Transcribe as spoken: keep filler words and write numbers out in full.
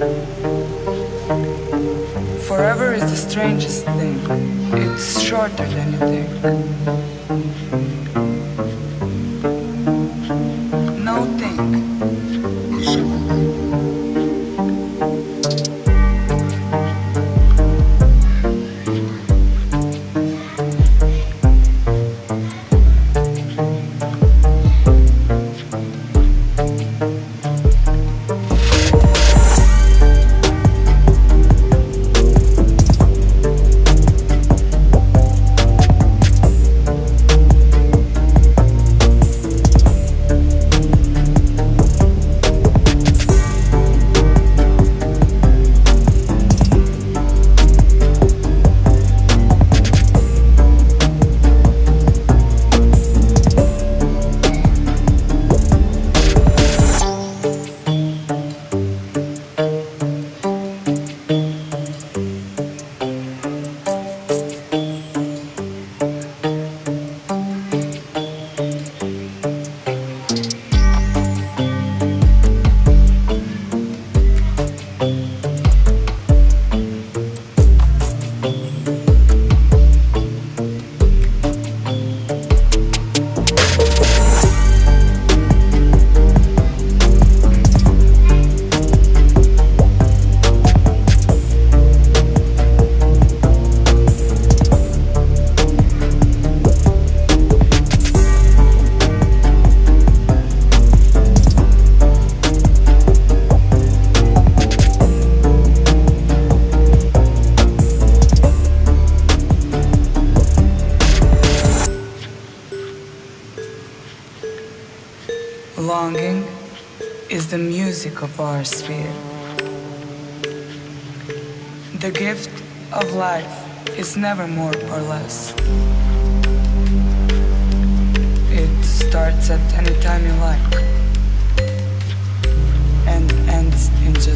Forever is the strangest thing. It's shorter than you think. No think. Longing is the music of our sphere. The gift of life is never more or less. It starts at any time you like and ends in just